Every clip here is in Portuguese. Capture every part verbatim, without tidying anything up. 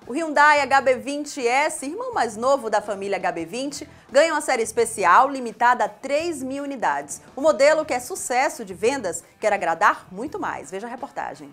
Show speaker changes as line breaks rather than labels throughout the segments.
O Hyundai H B vinte S, irmão mais novo da família H B vinte, ganha uma série especial limitada a três mil unidades. O modelo, que é sucesso de vendas, quer agradar muito mais. Veja a reportagem.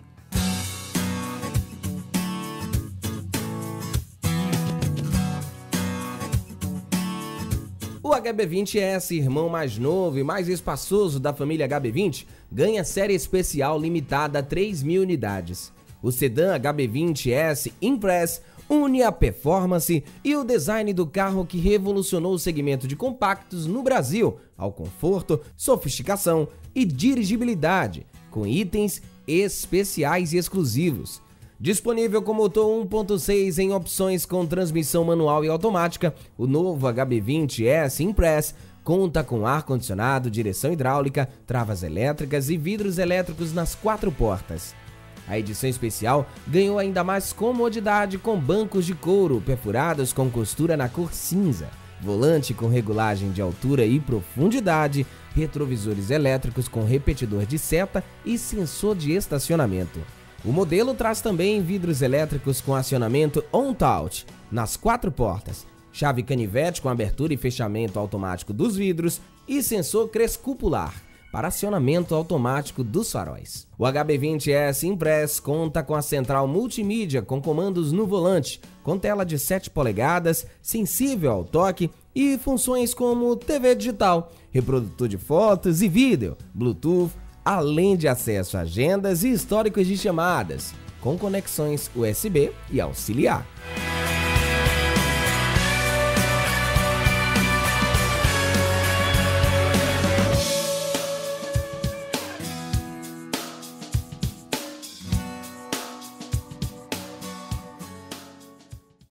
O H B vinte S, irmão mais novo e mais espaçoso da família H B vinte, ganha série especial limitada a três mil unidades. O sedã H B vinte S Impress une a performance e o design do carro que revolucionou o segmento de compactos no Brasil, ao conforto, sofisticação e dirigibilidade, com itens especiais e exclusivos. Disponível com motor um ponto seis em opções com transmissão manual e automática, o novo H B vinte S Impress conta com ar-condicionado, direção hidráulica, travas elétricas e vidros elétricos nas quatro portas. A edição especial ganhou ainda mais comodidade com bancos de couro perfurados com costura na cor cinza, volante com regulagem de altura e profundidade, retrovisores elétricos com repetidor de seta e sensor de estacionamento. O modelo traz também vidros elétricos com acionamento on-touch nas quatro portas, chave canivete com abertura e fechamento automático dos vidros e sensor crescupular para acionamento automático dos faróis. O H B vinte S Impress conta com a central multimídia com comandos no volante, com tela de sete polegadas, sensível ao toque e funções como T V digital, reprodutor de fotos e vídeo, Bluetooth, além de acesso a agendas e históricos de chamadas, com conexões U S B e auxiliar.